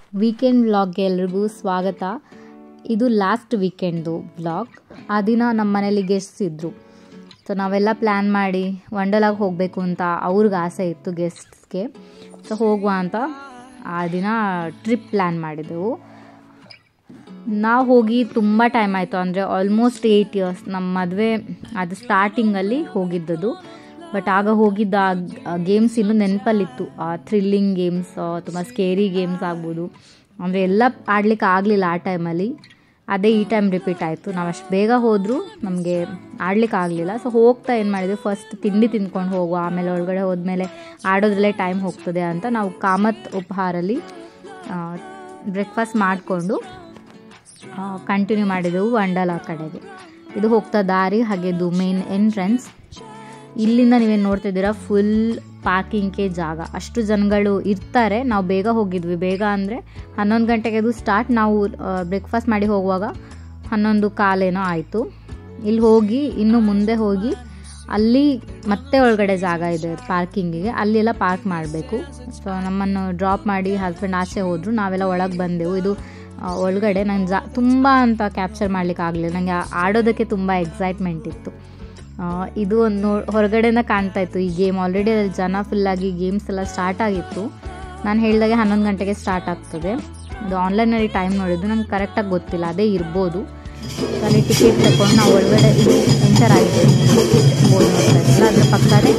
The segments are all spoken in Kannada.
ವೀಕೆಂಡ್ ವ್ಲಾಗ್ಗೆ ಎಲ್ರಿಗೂ ಸ್ವಾಗತ. ಇದು ಲಾಸ್ಟ್ ವೀಕೆಂಡ್ದು ವ್ಲಾಗ್. ಆ ದಿನ ನಮ್ಮ ಮನೇಲಿ ಗೆಸ್ಟ್ಸ್ ಇದ್ದರು. ಸೊ ನಾವೆಲ್ಲ ಪ್ಲ್ಯಾನ್ ಮಾಡಿ ವಂಡರ್ಲಾಗೆ ಹೋಗಬೇಕು ಅಂತ ಅವ್ರಿಗೆ ಆಸೆ ಇತ್ತು ಗೆಸ್ಟ್ಸ್ಗೆ. ಸೊ ಹೋಗುವ ಅಂತ ಆ ದಿನ ಟ್ರಿಪ್ ಪ್ಲ್ಯಾನ್ ಮಾಡಿದೆವು. ನಾವು ಹೋಗಿ ತುಂಬ ಟೈಮ್ ಆಯಿತು, ಅಂದರೆ ಆಲ್ಮೋಸ್ಟ್ 8 years. ನಮ್ಮ ಮದುವೆ ಅದು ಸ್ಟಾರ್ಟಿಂಗಲ್ಲಿ ಹೋಗಿದ್ದದು. ಬಟ್ ಆಗ ಹೋಗಿದ್ದ ಗೇಮ್ಸ್ ಇನ್ನೂ ನೆನಪಲ್ಲಿತ್ತು. ಥ್ರಿಲ್ಲಿಂಗ್ ಗೇಮ್ಸ್, ತುಂಬ ಸ್ಕೇರಿ ಗೇಮ್ಸ್ ಆಗ್ಬೋದು. ಅಂದರೆ ಎಲ್ಲ ಆಡ್ಲಿಕ್ಕೆ ಆಗಲಿಲ್ಲ ಆ ಟೈಮಲ್ಲಿ. ಅದೇ ಈ ಟೈಮ್ ರಿಪೀಟ್ ಆಯಿತು. ನಾವು ಅಷ್ಟು ಬೇಗ ಹೋದರೂ ನಮಗೆ ಆಡ್ಲಿಕ್ಕೆ ಆಗಲಿಲ್ಲ. ಸೊ ಹೋಗ್ತಾ ಏನು ಮಾಡಿದ್ವಿ, ಫಸ್ಟ್ ತಿಂಡಿ ತಿಂದ್ಕೊಂಡು ಹೋಗುವ, ಆಮೇಲೆ ಒಳಗಡೆ ಹೋದ್ಮೇಲೆ ಆಡೋದ್ರಲ್ಲೇ ಟೈಮ್ ಹೋಗ್ತದೆ ಅಂತ ನಾವು ಕಾಮತ್ ಉಪಹಾರಲ್ಲಿ ಬ್ರೇಕ್ಫಾಸ್ಟ್ ಮಾಡಿಕೊಂಡು ಕಂಟಿನ್ಯೂ ಮಾಡಿದೆವು ವಂಡರ್ಲಾ ಕಡೆಗೆ. ಇದು ಹೋಗ್ತಾ ದಾರಿ, ಹಾಗೆ ಇದು ಮೇನ್ ಎಂಟ್ರೆನ್ಸ್. ಇಲ್ಲಿಂದ ನೀವೇನು ನೋಡ್ತಿದ್ದೀರಾ, ಫುಲ್ ಪಾರ್ಕಿಂಗ್ಗೆ ಜಾಗ, ಅಷ್ಟು ಜನಗಳು ಇರ್ತಾರೆ. ನಾವು ಬೇಗ ಹೋಗಿದ್ವಿ. ಬೇಗ ಅಂದರೆ 11 ಗಂಟೆಗೆ ಅದು ಸ್ಟಾರ್ಟ್. ನಾವು ಬ್ರೇಕ್ಫಾಸ್ಟ್ ಮಾಡಿ ಹೋಗುವಾಗ 11:15 ಆಯಿತು. ಇಲ್ಲಿ ಹೋಗಿ ಇನ್ನು ಮುಂದೆ ಹೋಗಿ ಅಲ್ಲಿ ಮತ್ತೆ ಒಳಗಡೆ ಜಾಗ ಇದೆ ಪಾರ್ಕಿಂಗಿಗೆ, ಅಲ್ಲೆಲ್ಲ ಪಾರ್ಕ್ ಮಾಡಬೇಕು. ಸೊ ನಮ್ಮನ್ನು ಡ್ರಾಪ್ ಮಾಡಿ ಹಸ್ಬೆಂಡ್ ಆಚೆ ಹೋದರು, ನಾವೆಲ್ಲ ಒಳಗೆ ಬಂದೆವು. ಇದು ಒಳಗಡೆ ನಂಗೆ ತುಂಬ ಅಂತ ಕ್ಯಾಪ್ಚರ್ ಮಾಡಲಿಕ್ಕೆ ಆಗಲಿಲ್ಲ. ನನಗೆ ಆಡೋದಕ್ಕೆ ತುಂಬ ಎಕ್ಸೈಟ್ಮೆಂಟ್ ಇತ್ತು. ಇದು ಒಂದು ಹೊರಗಡೆಯಿಂದ ಕಾಣ್ತಾ ಇತ್ತು ಈ ಗೇಮ್. ಆಲ್ರೆಡಿ ಅಲ್ಲಿ ಜನ ಫುಲ್ಲಾಗಿ ಗೇಮ್ಸ್ ಎಲ್ಲ ಸ್ಟಾರ್ಟ್ ಆಗಿತ್ತು. ನಾನು ಹೇಳಿದಾಗೆ 11 ಗಂಟೆಗೆ ಸ್ಟಾರ್ಟ್ ಆಗ್ತದೆ. ಅದು ಆನ್ಲೈನಲ್ಲಿ ಟೈಮ್ ನೋಡಿದ್ದು ನಂಗೆ ಕರೆಕ್ಟಾಗಿ ಗೊತ್ತಿಲ್ಲ, ಅದೇ ಇರ್ಬೋದು. ಅಲ್ಲಿ ಟಿಕೆಟ್ ತಗೊಂಡು ನಾವು ಒಳಗಡೆ ಇದು ಎಂಟರ್ ಆಗಿದ್ದೀವಿ. ಟಿಕೆಟ್ ಬೋರ್ಡ್ ನೋಡ್ತಾ ಇದ್ದಲ್ಲ, ಅದ್ರ ಪಕ್ಕನೇ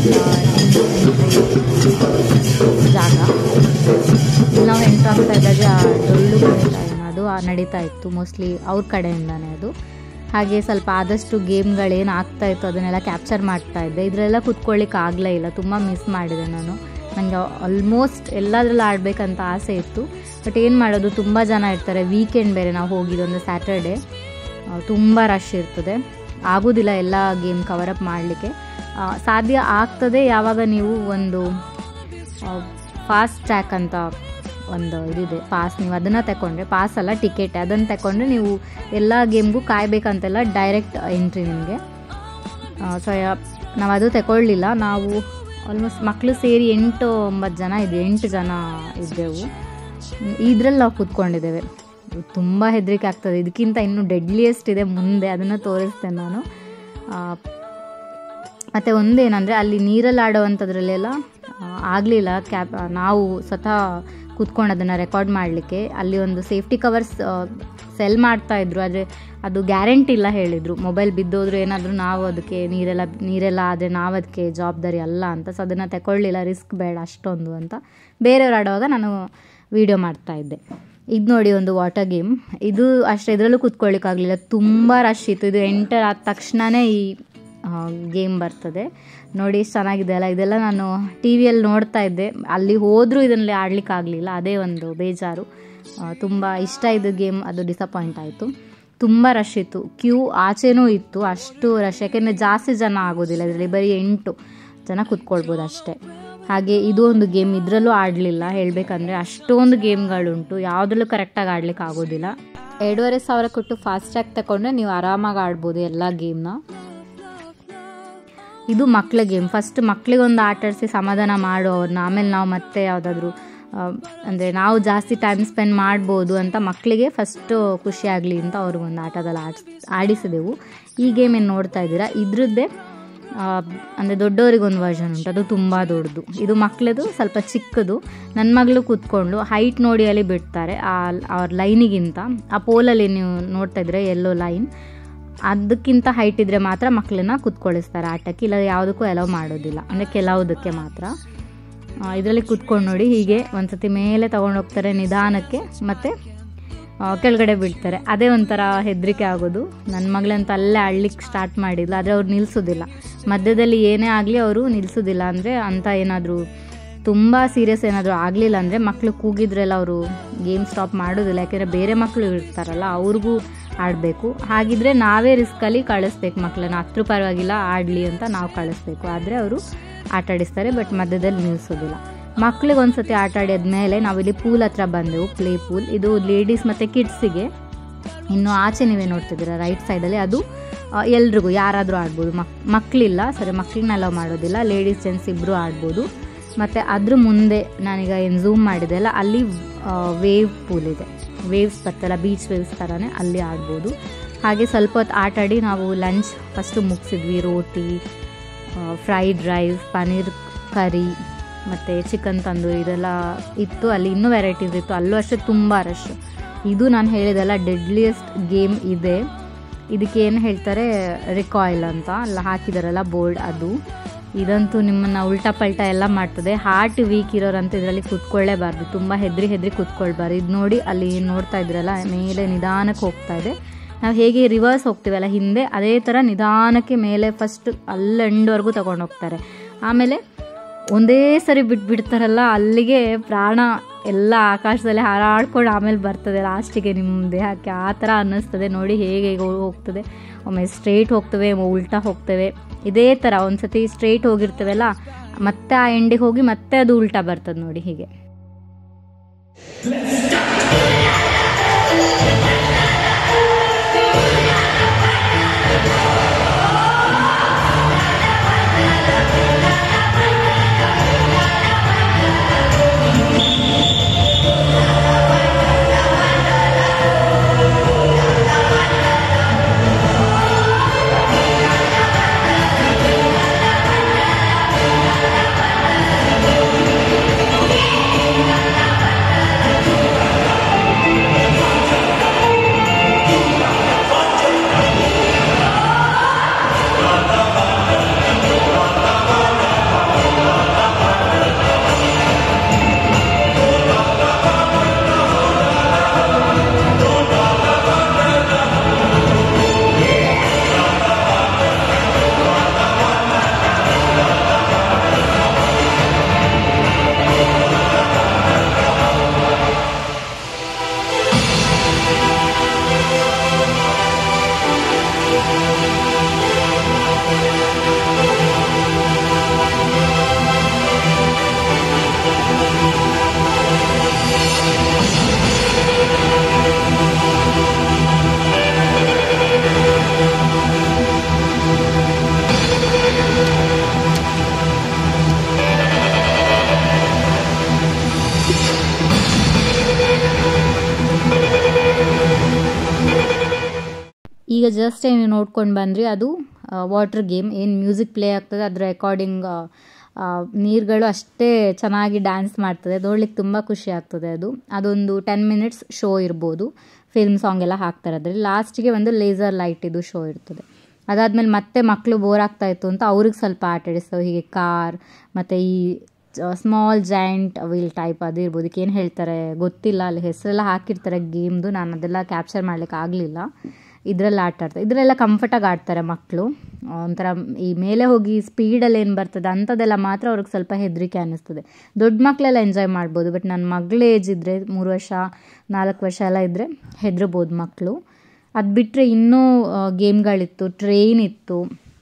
ಜಾಗ. ಇಲ್ಲಿ ನಾವು ಎಂಟ್ರ್ ಆಗ್ತಾ ಇದ್ದಾಗೆ ಡೊಳ್ಳು ಕುಣಿತ ಏನದು ನಡೀತಾ ಇತ್ತು, ಮೋಸ್ಟ್ಲಿ ಅವ್ರ ಕಡೆಯಿಂದನೇ ಅದು. ಹಾಗೆ ಸ್ವಲ್ಪ ಆದಷ್ಟು ಗೇಮ್ಗಳೇನು ಆಗ್ತಾಯಿತ್ತು ಅದನ್ನೆಲ್ಲ ಕ್ಯಾಪ್ಚರ್ ಮಾಡ್ತಾ ಇದ್ದೆ. ಇದರೆಲ್ಲ ಕೂತ್ಕೊಳ್ಳಿಕ್ಕೆ ಆಗಲೇ ಇಲ್ಲ, ತುಂಬ ಮಿಸ್ ಮಾಡಿದೆ ನಾನು. ನನಗೆ ಆಲ್ಮೋಸ್ಟ್ ಎಲ್ಲದರಲ್ಲೂ ಆಡಬೇಕಂತ ಆಸೆ ಇತ್ತು. ಬಟ್ ಏನು ಮಾಡೋದು, ತುಂಬ ಜನ ಇರ್ತಾರೆ. ವೀಕೆಂಡ್ ಬೇರೆ ನಾವು ಹೋಗಿದ್ದೊಂದು ಸ್ಯಾಟರ್ಡೆ, ತುಂಬ ರಶ್ ಇರ್ತದೆ, ಆಗೋದಿಲ್ಲ ಎಲ್ಲ ಗೇಮ್ ಕವರಪ್ ಮಾಡಲಿಕ್ಕೆ. ಸಾಧ್ಯ ಆಗ್ತದೆ ಯಾವಾಗ ನೀವು ಒಂದು ಫಾಸ್ಟ್ ಟ್ರ್ಯಾಕ್ ಅಂತ ಒಂದು ಇದಿದೆ ಪಾಸ್, ನೀವು ಅದನ್ನು ತಗೊಂಡ್ರೆ, ಪಾಸ್ ಅಲ್ಲ ಟಿಕೆಟ್, ಅದನ್ನು ತಗೊಂಡ್ರೆ ನೀವು ಎಲ್ಲ ಗೇಮ್ಗೂ ಕಾಯಬೇಕಂತೆಲ್ಲ ಡೈರೆಕ್ಟ್ ಎಂಟ್ರಿ ನಿಮಗೆ. ಸೊ ನಾವು ಅದು ತಗೊಳ್ಳಿಲ್ಲ. ನಾವು ಆಲ್ಮೋಸ್ಟ್ ಮಕ್ಕಳು ಸೇರಿ 8-9 ಜನ ಇದ್ವಿ, 8 ಜನ ಇದ್ದೆವು. ಇದರಲ್ಲಿ ನಾವು ಕೂತ್ಕೊಂಡಿದ್ದೇವೆ. ತುಂಬ ಹೆದರಿಕೆ ಆಗ್ತದೆ. ಇದಕ್ಕಿಂತ ಇನ್ನೂ ಡೆಡ್ಲಿಯೆಸ್ಟ್ ಇದೆ ಮುಂದೆ, ಅದನ್ನು ತೋರಿಸ್ತೇನೆ ನಾನು. ಮತ್ತು ಒಂದೇನಂದರೆ ಅಲ್ಲಿ ನೀರಲ್ಲಿ ಆಡೋವಂಥದ್ರಲ್ಲೆಲ್ಲ ಆಗಲಿಲ್ಲ ನಾವು ಸ್ವತಃ ಕೂತ್ಕೊಂಡು ಅದನ್ನು ರೆಕಾರ್ಡ್ ಮಾಡಲಿಕ್ಕೆ. ಅಲ್ಲಿ ಒಂದು ಸೇಫ್ಟಿ ಕವರ್ಸ್ ಸೆಲ್ ಮಾಡ್ತಾಯಿದ್ರು, ಆದರೆ ಅದು ಗ್ಯಾರಂಟಿ ಇಲ್ಲ ಹೇಳಿದರು. ಮೊಬೈಲ್ ಬಿದ್ದೋದ್ರು ಏನಾದರೂ ನಾವು ಅದಕ್ಕೆ ನೀರೆಲ್ಲ ಆದರೆ ನಾವು ಅದಕ್ಕೆ ಜವಾಬ್ದಾರಿ ಅಲ್ಲ ಅಂತ. ಸೊ ಅದನ್ನು ತಗೊಳ್ಳಿಲ್ಲ, ರಿಸ್ಕ್ ಬೇಡ ಅಷ್ಟೊಂದು ಅಂತ. ಬೇರೆಯವ್ರು ಆಡುವಾಗ ನಾನು ವೀಡಿಯೋ ಮಾಡ್ತಾಯಿದ್ದೆ. ಇದು ನೋಡಿ ಒಂದು ವಾಟರ್ ಗೇಮ್. ಇದು ಅಷ್ಟು ಇದರಲ್ಲೂ ಕೂತ್ಕೊಳ್ಳಿಕ್ಕಾಗಲಿಲ್ಲ, ತುಂಬ ರಶ್ ಇತ್ತು. ಇದು ಎಂಟರ್ ಆದ ತಕ್ಷಣವೇ ಈ ಗೇಮ್ ಬರ್ತದೆ. ನೋಡಿ ಎಷ್ಟು ಚೆನ್ನಾಗಿದೆ ಅಲ್ಲ. ಇದೆಲ್ಲ ನಾನು ಟಿ ವಿಯಲ್ಲಿ ನೋಡ್ತಾ ಇದ್ದೆ, ಅಲ್ಲಿ ಹೋದರೂ ಇದರಲ್ಲಿ ಆಡಲಿಕ್ಕಾಗಲಿಲ್ಲ, ಅದೇ ಒಂದು ಬೇಜಾರು. ತುಂಬ ಇಷ್ಟ ಇದ್ದ ಗೇಮ್, ಅದು ಡಿಸಪಾಯಿಂಟ್ ಆಯಿತು. ತುಂಬ ರಶ್ ಇತ್ತು, ಕ್ಯೂ ಆಚೆನೂ ಇತ್ತು, ಅಷ್ಟು ರಶ್. ಯಾಕೆಂದರೆ ಜಾಸ್ತಿ ಜನ ಆಗೋದಿಲ್ಲ ಇದರಲ್ಲಿ, ಬರೀ 8 ಜನ ಕೂತ್ಕೊಳ್ಬೋದು ಅಷ್ಟೇ. ಹಾಗೆ ಇದು ಒಂದು ಗೇಮ್, ಇದರಲ್ಲೂ ಆಡಲಿಲ್ಲ. ಹೇಳಬೇಕಂದ್ರೆ ಅಷ್ಟೊಂದು ಗೇಮ್ಗಳುಂಟು, ಯಾವುದ್ರಲ್ಲೂ ಕರೆಕ್ಟಾಗಿ ಆಡ್ಲಿಕ್ಕೆ ಆಗೋದಿಲ್ಲ. 2,500 ಕೊಟ್ಟು ಫಾಸ್ಟ್ ಟ್ರ್ಯಾಕ್ ತಗೊಂಡ್ರೆ ನೀವು ಆರಾಮಾಗಿ ಆಡ್ಬೋದು ಎಲ್ಲ ಗೇಮ್ನ. ಇದು ಮಕ್ಕಳ ಗೇಮ್. ಫಸ್ಟ್ ಮಕ್ಕಳಿಗೊಂದು ಆಟ ಆಡಿಸಿ ಸಮಾಧಾನ ಮಾಡೋ ಅವ್ರನ್ನ, ಆಮೇಲೆ ನಾವು ಮತ್ತೆ ಯಾವುದಾದ್ರೂ ಅಂದರೆ ನಾವು ಜಾಸ್ತಿ ಟೈಮ್ ಸ್ಪೆಂಡ್ ಮಾಡ್ಬೋದು ಅಂತ ಮಕ್ಕಳಿಗೆ ಫಸ್ಟು ಖುಷಿ ಆಗಲಿ ಅಂತ ಅವ್ರಿಗೊಂದು ಆಟದಲ್ಲಿ ಆಡಿಸಿದೆವು. ಈ ಗೇಮ್ ಏನು ನೋಡ್ತಾ ಇದ್ದೀರಾ, ಇದ್ರದ್ದೇ ಅಂದರೆ ದೊಡ್ಡವರಿಗೊಂದು ವರ್ಷನ್ ಉಂಟು, ಅದು ತುಂಬ ದೊಡ್ಡದು. ಇದು ಮಕ್ಕಳದು ಸ್ವಲ್ಪ ಚಿಕ್ಕದು. ನನ್ನ ಮಗಳು ಕೂತ್ಕೊಂಡು ಹೈಟ್ ನೋಡಿ ಅಲ್ಲಿ ಬಿಡ್ತಾರೆ ಅವ್ರ ಲೈನಿಗಿಂತ. ಆ ಪೋಲಲ್ಲಿ ನೀವು ನೋಡ್ತಾ ಇದ್ರೆ ಎಲ್ಲೋ ಲೈನ್, ಅದಕ್ಕಿಂತ ಹೈಟ್ ಇದ್ದರೆ ಮಾತ್ರ ಮಕ್ಕಳನ್ನ ಕೂತ್ಕೊಳ್ಳಿಸ್ತಾರೆ ಆಟಕ್ಕೆ, ಇಲ್ಲ ಯಾವುದಕ್ಕೂ ಅಲೌ ಮಾಡೋದಿಲ್ಲ, ಅಂದರೆ ಕೆಲವುದಕ್ಕೆ ಮಾತ್ರ. ಇದರಲ್ಲಿ ಕೂತ್ಕೊಂಡು ನೋಡಿ, ಹೀಗೆ ಒಂದು ಸತಿ ಮೇಲೆ ತೊಗೊಂಡೋಗ್ತಾರೆ ನಿಧಾನಕ್ಕೆ, ಮತ್ತು ಕೆಳಗಡೆ ಬಿಡ್ತಾರೆ. ಅದೇ ಒಂಥರ ಹೆದರಿಕೆ ಆಗೋದು. ನನ್ನ ಮಗಳಂತ ಅಲ್ಲೇ ಆಡ್ಲಿಕ್ಕೆ ಸ್ಟಾರ್ಟ್ ಮಾಡಿದ್ಲು, ಆದರೆ ಅವ್ರು ನಿಲ್ಲಿಸೋದಿಲ್ಲ. ಮಧ್ಯದಲ್ಲಿ ಏನೇ ಆಗಲಿ ಅವರು ನಿಲ್ಲಿಸೋದಿಲ್ಲ. ಅಂದರೆ ಅಂಥ ಏನಾದರೂ ತುಂಬ ಸೀರಿಯಸ್ ಏನಾದರೂ ಆಗಲಿಲ್ಲ ಅಂದರೆ ಮಕ್ಕಳು ಕೂಗಿದ್ರೆಲ್ಲ ಅವರು ಗೇಮ್ ಸ್ಟಾಪ್ ಮಾಡೋದಿಲ್ಲ. ಯಾಕೆಂದರೆ ಬೇರೆ ಮಕ್ಕಳು ಇರ್ತಾರಲ್ಲ, ಅವ್ರಿಗೂ ಆಡಬೇಕು. ಹಾಗಿದ್ರೆ ನಾವೇ ರಿಸ್ಕಲ್ಲಿ ಕಳಿಸ್ಬೇಕು ಮಕ್ಕಳನ್ನ, ಹತ್ರ ಪರವಾಗಿಲ್ಲ ಆಡಲಿ ಅಂತ ನಾವು ಕಳಿಸ್ಬೇಕು. ಆದರೆ ಅವರು ಆಟ ಆಡಿಸ್ತಾರೆ, ಬಟ್ ಮಧ್ಯದಲ್ಲಿ ನಿಲ್ಲಿಸೋದಿಲ್ಲ. ಮಕ್ಳಿಗೆ ಒಂದು ಸತಿ ಆಟ ಆಡಿದ್ಮೇಲೆ ನಾವಿಲ್ಲಿ ಪೂಲ್ ಹತ್ರ ಬಂದೆವು, ಪ್ಲೇ ಪೂಲ್. ಇದು ಲೇಡೀಸ್ ಮತ್ತು ಕಿಡ್ಸಿಗೆ. ಇನ್ನು ಆಚೆ ನೀವೇ ನೋಡ್ತಿದ್ದೀರ ರೈಟ್ ಸೈಡಲ್ಲಿ, ಅದು ಎಲ್ರಿಗೂ ಯಾರಾದರೂ ಆಡ್ಬೋದು. ಮಕ್ಕಳಿಲ್ಲ, ಸರಿ ಮಕ್ಕಳನ್ನ ಅಲೌ ಮಾಡೋದಿಲ್ಲ, ಲೇಡೀಸ್ ಜೆಂಟ್ಸ್ ಇಬ್ಬರು ಆಡ್ಬೋದು. ಮತ್ತು ಅದ್ರ ಮುಂದೆ ನಾನೀಗ ಏನು ಝೂಮ್ ಮಾಡಿದೆ ಅಲ್ಲ, ಅಲ್ಲಿ ವೇವ್ ಪೂಲ್ ಇದೆ, ವೇವ್ಸ್ ಬರ್ತಲ್ಲ ಬೀಚ್ ವೇವ್ಸ್ ಥರನೇ, ಅಲ್ಲಿ ಆಡ್ಬೋದು. ಹಾಗೆ ಸ್ವಲ್ಪ ಹೊತ್ತು ಆಟ ಆಡಿ ನಾವು ಲಂಚ್ ಫಸ್ಟು ಮುಗಿಸಿದ್ವಿ. ರೋಟಿ, ಫ್ರೈಡ್ ರೈಸ್, ಪನ್ನೀರ್ ಕರಿ ಮತ್ತು ಚಿಕನ್ ತಂದೂರಿ ಇದೆಲ್ಲ ಇತ್ತು. ಅಲ್ಲಿ ಇನ್ನೂ ವೆರೈಟೀಸ್ ಇತ್ತು, ಅಲ್ಲೂ ಅಷ್ಟೇ ತುಂಬ ರಶ್. ಇದು ನಾನು ಹೇಳಿದೆಲ್ಲ ಡೆಡ್ಲಿಯೆಸ್ಟ್ ಗೇಮ್ ಇದೆ. ಇದಕ್ಕೆ ಏನು ಹೇಳ್ತಾರೆ, ರಿಕಾಯಿಲ್ ಅಂತ ಅಲ್ಲ ಹಾಕಿದಾರಲ್ಲ ಬೋರ್ಡ್, ಅದು. ಇದಂತೂ ನಿಮ್ಮನ್ನು ಉಲ್ಟಾ ಪಲ್ಟಾ ಎಲ್ಲ ಮಾಡ್ತದೆ. ಹಾರ್ಟ್ ವೀಕ್ ಇರೋರಂತೂ ಇದರಲ್ಲಿ ಕೂತ್ಕೊಳ್ಳೇಬಾರ್ದು, ತುಂಬ ಹೆದ್ರಿ ಕೂತ್ಕೊಳ್ಬಾರ್ದು. ಇದು ನೋಡಿ, ಅಲ್ಲಿ ನೋಡ್ತಾ ಇದ್ರಲ್ಲ ಮೇಲೆ ನಿಧಾನಕ್ಕೆ ಹೋಗ್ತಾ ಇದೆ. ನಾವು ಹೇಗೆ ರಿವರ್ಸ್ ಹೋಗ್ತೀವಲ್ಲ ಹಿಂದೆ, ಅದೇ ಥರ ನಿಧಾನಕ್ಕೆ ಮೇಲೆ ಫಸ್ಟ್ ಅಲ್ಲಂಡ್ವರೆಗೂ ತೊಗೊಂಡು ಹೋಗ್ತಾರೆ. ಆಮೇಲೆ ಒಂದೇ ಸರಿ ಬಿಡ್ತಾರಲ್ಲ, ಅಲ್ಲಿಗೆ ಪ್ರಾಣ ಎಲ್ಲ ಆಕಾಶದಲ್ಲಿ ಹಾರಾಡ್ಕೊಂಡು ಆಮೇಲೆ ಬರ್ತದೆ ಲಾಸ್ಟಿಗೆ ನಿಮ್ಮ ದೇಹಕ್ಕೆ. ಆ ಥರ ಅನ್ನಿಸ್ತದೆ ನೋಡಿ ಹೇಗೆ ಹೋಗ್ತದೆ. ಒಮ್ಮೆ ಸ್ಟ್ರೇಟ್ ಹೋಗ್ತವೆ, ಉಲ್ಟಾ ಹೋಗ್ತವೆ. ಇದೇ ಥರ ಒಂದು ಸತಿ ಸ್ಟ್ರೇಟ್ ಹೋಗಿರ್ತೇವಲ್ಲ, ಮತ್ತೆ ಆ ಎಂಡಿಗೆ ಹೋಗಿ ಮತ್ತೆ ಅದು ಉಲ್ಟಾ ಬರ್ತದೆ ನೋಡಿ ಹೀಗೆ. ಈಗ ಜಸ್ಟ್ ಏನು ನೋಡ್ಕೊಂಡು ಬಂದ್ರಿ, ಅದು ವಾಟರ್ ಗೇಮ್. ಏನು ಮ್ಯೂಸಿಕ್ ಪ್ಲೇ ಆಗ್ತದೆ, ಅದರ ರೆಕಾರ್ಡಿಂಗ್, ನೀರುಗಳು ಅಷ್ಟೇ ಚೆನ್ನಾಗಿ ಡ್ಯಾನ್ಸ್ ಮಾಡ್ತದೆ. ನೋಡ್ಲಿಕ್ಕೆ ತುಂಬ ಖುಷಿ ಆಗ್ತದೆ. ಅದೊಂದು 10 ಮಿನಿಟ್ಸ್ ಶೋ ಇರ್ಬೋದು. ಫಿಲ್ಮ್ ಸಾಂಗ್ ಎಲ್ಲ ಹಾಕ್ತಾರೆ ಅದರಲ್ಲಿ. ಲಾಸ್ಟಿಗೆ ಒಂದು ಲೇಸರ್ ಲೈಟ್ ಇದು ಶೋ ಇರ್ತದೆ. ಅದಾದಮೇಲೆ ಮತ್ತೆ ಮಕ್ಕಳು ಬೋರ್ ಆಗ್ತಾಯಿತ್ತು ಅಂತ ಅವ್ರಿಗೆ ಸ್ವಲ್ಪ ಆಟ ಆಡಿಸ್ತವೆ. ಹೀಗೆ ಕಾರ್ ಮತ್ತು ಈ ಸ್ಮಾಲ್ ಜಾಯಿಂಟ್ ವೀಲ್ ಟೈಪ್ ಅದು ಇರ್ಬೋದು. ಏನು ಹೇಳ್ತಾರೆ ಗೊತ್ತಿಲ್ಲ, ಅಲ್ಲಿ ಹೆಸರೆಲ್ಲ ಹಾಕಿರ್ತಾರೆ ಗೇಮ್ದು. ನಾನು ಅದೆಲ್ಲ ಕ್ಯಾಪ್ಚರ್ ಮಾಡ್ಲಿಕ್ಕೆ ಆಗಲಿಲ್ಲ. ಇದರಲ್ಲಿ ಆಟ ಆಡ್ತಾರೆ. ಇದರೆಲ್ಲ ಕಂಫರ್ಟಾಗಿ ಆಡ್ತಾರೆ ಮಕ್ಕಳು. ಒಂಥರ ಈ ಮೇಲೆ ಹೋಗಿ ಸ್ಪೀಡಲ್ಲಿ ಏನು ಬರ್ತದೆ ಅಂಥದ್ದೆಲ್ಲ ಮಾತ್ರ ಅವ್ರಿಗೆ ಸ್ವಲ್ಪ ಹೆದರಿಕೆ ಅನ್ನಿಸ್ತದೆ. ದೊಡ್ಡ ಮಕ್ಕಳೆಲ್ಲ ಎಂಜಾಯ್ ಮಾಡ್ಬೋದು. ಬಟ್ ನನ್ನ ಮಗಳ ಏಜ್ ಇದ್ದರೆ 3 ವರ್ಷ 4 ವರ್ಷ ಎಲ್ಲ ಇದ್ದರೆ ಹೆದರ್ಬೋದು ಮಕ್ಕಳು. ಅದು ಬಿಟ್ಟರೆ ಇನ್ನೂ ಗೇಮ್ಗಳಿತ್ತು. ಟ್ರೈನ್ ಇತ್ತು,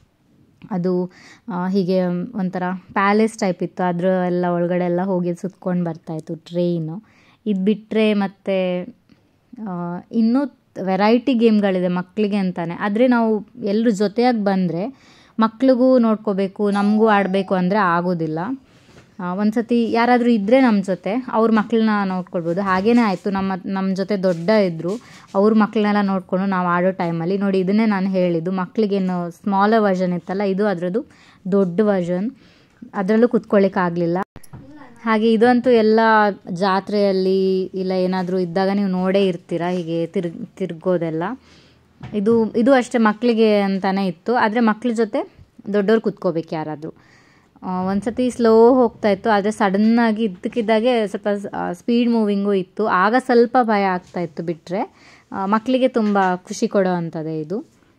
ಅದು ಹೀಗೆ ಒಂಥರ ಪ್ಯಾಲೇಸ್ ಟೈಪ್ ಇತ್ತು. ಅದರ ಎಲ್ಲ ಒಳಗಡೆ ಎಲ್ಲ ಹೋಗಿ ಸುತ್ಕೊಂಡು ಬರ್ತಾಯಿತ್ತು ಟ್ರೈನು. ಇದು ಬಿಟ್ಟರೆ ಮತ್ತು ಇನ್ನೂ ವೆರೈಟಿ ಗೇಮ್ಗಳಿದೆ ಮಕ್ಕಳಿಗೆ ಅಂತಾನೆ. ಆದರೆ ನಾವು ಎಲ್ಲರೂ ಜೊತೆಯಾಗಿ ಬಂದರೆ ಮಕ್ಳಿಗೂ ನೋಡ್ಕೋಬೇಕು, ನಮಗೂ ಆಡಬೇಕು ಅಂದರೆ ಆಗೋದಿಲ್ಲ. ಒಂದು ಸತಿ ಯಾರಾದರೂ ಇದ್ದರೆ ನಮ್ಮ ಜೊತೆ ಅವ್ರ ಮಕ್ಕಳನ್ನ ನೋಡ್ಕೊಳ್ಬೋದು. ಹಾಗೇ ಆಯಿತು, ನಮ್ಮ ಜೊತೆ ದೊಡ್ಡ ಇದ್ದರು, ಅವ್ರ ಮಕ್ಕಳನ್ನೆಲ್ಲ ನೋಡಿಕೊಂಡು ನಾವು ಆಡೋ ಟೈಮಲ್ಲಿ ನೋಡಿ. ಇದನ್ನೇ ನಾನು ಹೇಳಿದ್ದು, ಮಕ್ಕಳಿಗೇನು ಸ್ಮಾಲರ್ ವರ್ಷನ್ ಇತ್ತಲ್ಲ, ಇದು ಅದರದ್ದು ದೊಡ್ಡ ವರ್ಷನ್. ಅದರಲ್ಲೂ ಕುತ್ಕೊಳ್ಳಿಕ್ಕಾಗಲಿಲ್ಲ. ಹಾಗೆ ಇದಂತೂ ಎಲ್ಲ ಜಾತ್ರೆಯಲ್ಲಿ ಇಲ್ಲ ಏನಾದರೂ ಇದ್ದಾಗ ನೀವು ನೋಡೇ ಇರ್ತೀರ, ಹೀಗೆ ತಿರ್ಗೋದೆಲ್ಲ. ಇದು ಅಷ್ಟೇ ಮಕ್ಕಳಿಗೆ ಅಂತಲೇ ಇತ್ತು. ಆದರೆ ಮಕ್ಕಳ ಜೊತೆ ದೊಡ್ಡವ್ರು ಕುತ್ಕೋಬೇಕು ಯಾರಾದರೂ. ಒಂದು ಸತಿ ಸ್ಲೋ ಹೋಗ್ತಾಯಿತ್ತು, ಆದರೆ ಸಡನ್ನಾಗಿ ಇದ್ದಕ್ಕಿದ್ದಾಗೆ ಸ್ವಲ್ಪ ಸ್ಪೀಡ್ ಮೂವಿಂಗು ಇತ್ತು. ಆಗ ಸ್ವಲ್ಪ ಭಯ ಆಗ್ತಾಯಿತ್ತು. ಬಿಟ್ಟರೆ ಮಕ್ಕಳಿಗೆ ತುಂಬ ಖುಷಿ ಕೊಡೋ ಅಂಥದ್ದೇ ಇದು.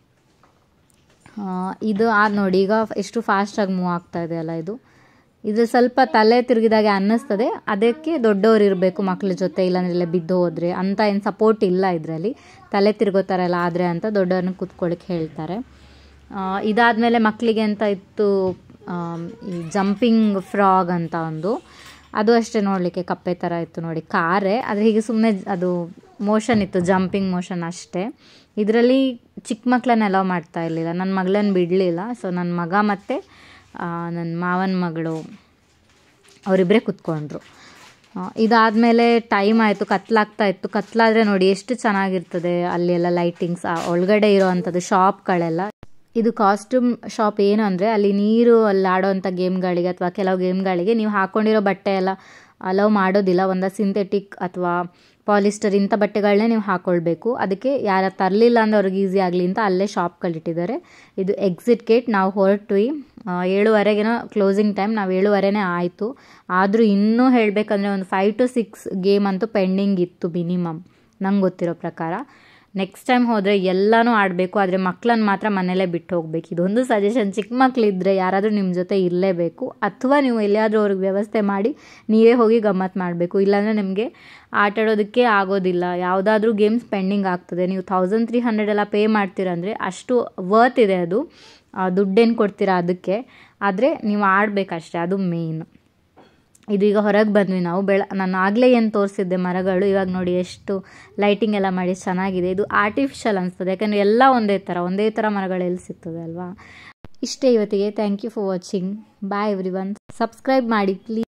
ನೋಡಿ ಈಗ ಎಷ್ಟು ಫಾಸ್ಟಾಗಿ ಮೂವ್ ಆಗ್ತಾಯಿದೆ ಅಲ್ಲ ಇದು. ಸ್ವಲ್ಪ ತಲೆ ತಿರುಗಿದಾಗೆ ಅನ್ನಿಸ್ತದೆ. ಅದಕ್ಕೆ ದೊಡ್ಡವ್ರು ಇರಬೇಕು ಮಕ್ಕಳ ಜೊತೆ, ಇಲ್ಲಾಂದ್ರೆ ಬಿದ್ದು ಹೋದರೆ ಅಂತ ಏನು ಸಪೋರ್ಟ್ ಇಲ್ಲ ಇದರಲ್ಲಿ. ತಲೆ ತಿರುಗೋ ಥರ ಎಲ್ಲ ಆದರೆ ಅಂತ ದೊಡ್ಡವ್ರನ್ನ ಕೂತ್ಕೊಳ್ಳಿಕ್ಕೆ ಹೇಳ್ತಾರೆ. ಇದಾದಮೇಲೆ ಮಕ್ಕಳಿಗೆ ಅಂತ ಇತ್ತು ಈ ಜಂಪಿಂಗ್ ಫ್ರಾಗ್ ಅಂತ ಒಂದು. ಅದು ಅಷ್ಟೇ ನೋಡಲಿಕ್ಕೆ ಕಪ್ಪೆ ಥರ ಇತ್ತು ನೋಡಿ, ಕಾರೇ. ಆದರೆ ಹೀಗೆ ಸುಮ್ಮನೆ ಅದು ಮೋಷನ್ ಇತ್ತು, ಜಂಪಿಂಗ್ ಮೋಷನ್ ಅಷ್ಟೇ. ಇದರಲ್ಲಿ ಚಿಕ್ಕ ಮಕ್ಕಳನ್ನ ಅಲೋ ಮಾಡ್ತಾ ಇರಲಿಲ್ಲ. ನನ್ನ ಮಗಳನ್ನ ಬಿಡಲಿಲ್ಲ. ಸೊ ನನ್ನ ಮಗ ಮತ್ತು ನನ್ನ ಮಾವನ ಮಗಳು ಅವರಿಬ್ಬರೇ ಕೂತ್ಕೊಂಡ್ರು. ಇದಾದಮೇಲೆ ಟೈಮ್ ಆಯಿತು, ಕತ್ಲಾಗ್ತಾ ಇತ್ತು. ಕತ್ಲಾದರೆ ನೋಡಿ ಎಷ್ಟು ಚೆನ್ನಾಗಿರ್ತದೆ ಅಲ್ಲೆಲ್ಲ ಲೈಟಿಂಗ್ಸ್, ಒಳಗಡೆ ಇರೋ ಅಂಥದ್ದು ಶಾಪ್ಗಳೆಲ್ಲ. ಇದು ಕಾಸ್ಟ್ಯೂಮ್ ಶಾಪ್ ಏನು ಅಂದರೆ ಅಲ್ಲಿ ನೀರು ಅಲ್ಲಿ ಆಡೋವಂಥ ಗೇಮ್ಗಳಿಗೆ ಅಥವಾ ಕೆಲವು ಗೇಮ್ಗಳಿಗೆ ನೀವು ಹಾಕ್ಕೊಂಡಿರೋ ಬಟ್ಟೆ ಎಲ್ಲ ಅಲೌ ಮಾಡೋದಿಲ್ಲ. ಒಂದು ಸಿಂಥೆಟಿಕ್ ಅಥವಾ ಪಾಲಿಸ್ಟರ್ ಇಂಥ ಬಟ್ಟೆಗಳನ್ನೇ ನೀವು ಹಾಕ್ಕೊಳ್ಬೇಕು. ಅದಕ್ಕೆ ಯಾರು ತರಲಿಲ್ಲ ಅಂದರೆ ಅವ್ರಿಗೆ ಈಸಿ ಆಗಲಿ ಅಂತ ಅಲ್ಲೇ ಶಾಪ್ಗಳಿಟ್ಟಿದ್ದಾರೆ. ಇದು ಎಕ್ಸಿಟ್ ಗೇಟ್. ನಾವು ಹೊರಟ್ವಿ 7:30 ಕ್ಲೋಸಿಂಗ್ ಟೈಮ್. ನಾವು 7:30 ಆಯಿತು. ಆದರೂ ಇನ್ನೂ ಹೇಳಬೇಕಂದ್ರೆ ಒಂದು 5 to 6 ಗೇಮ್ ಅಂತೂ ಪೆಂಡಿಂಗ್ ಇತ್ತು ಮಿನಿಮಮ್, ನಂಗೆ ಗೊತ್ತಿರೋ ಪ್ರಕಾರ. ನೆಕ್ಸ್ಟ್ ಟೈಮ್ ಹೋದರೆ ಎಲ್ಲನೂ ಆಡಬೇಕು, ಆದರೆ ಮಕ್ಕಳನ್ನು ಮಾತ್ರ ಮನೇಲೇ ಬಿಟ್ಟು ಹೋಗ್ಬೇಕು. ಇದೊಂದು ಸಜೆಷನ್, ಚಿಕ್ಕ ಮಕ್ಕಳಿದ್ದರೆ ಯಾರಾದರೂ ನಿಮ್ಮ ಜೊತೆ ಇರಲೇಬೇಕು, ಅಥವಾ ನೀವು ಎಲ್ಲಿಯಾದರೂ ಅವ್ರಿಗೆ ವ್ಯವಸ್ಥೆ ಮಾಡಿ ನೀವೇ ಹೋಗಿ ಗಮ್ಮತ್ತು ಮಾಡಬೇಕು. ಇಲ್ಲಾಂದರೆ ನಿಮಗೆ ಆಟಾಡೋದಕ್ಕೆ ಆಗೋದಿಲ್ಲ. ಯಾವುದಾದ್ರೂ ಗೇಮ್ಸ್ ಪೆಂಡಿಂಗ್ ಆಗ್ತದೆ. ನೀವು 1300 ಎಲ್ಲ ಪೇ ಮಾಡ್ತೀರಂದರೆ ಅಷ್ಟು ವರ್ತ್ ಇದೆ ಅದು, ದುಡ್ಡೇನು ಕೊಡ್ತೀರಾ ಅದಕ್ಕೆ. ಆದರೆ ನೀವು ಆಡಬೇಕಷ್ಟೇ, ಅದು ಮೇನ್. ಇದು ಈಗ ಹೊರಗೆ ಬಂದ್ವಿ ನಾವು. ನಾನು ಆಗಲೇ ಏನು ತೋರಿಸಿದ್ದೆ ಮರಗಳು, ಇವಾಗ ನೋಡಿ ಎಷ್ಟು ಲೈಟಿಂಗ್ ಎಲ್ಲ ಮಾಡಿ ಚೆನ್ನಾಗಿದೆ. ಇದು ಆರ್ಟಿಫಿಷಿಯಲ್ ಅನಿಸ್ತದೆ, ಯಾಕಂದರೆ ಎಲ್ಲ ಒಂದೇ ಥರ ಮರಗಳು ಎಲ್ಲಿ ಸಿಗ್ತದೆ ಅಲ್ವಾ. ಇಷ್ಟೇ ಇವತ್ತಿಗೆ. Thank you for watching. Bye everyone. Subscribe ಮಾಡಿ ಪ್ಲೀಸ್.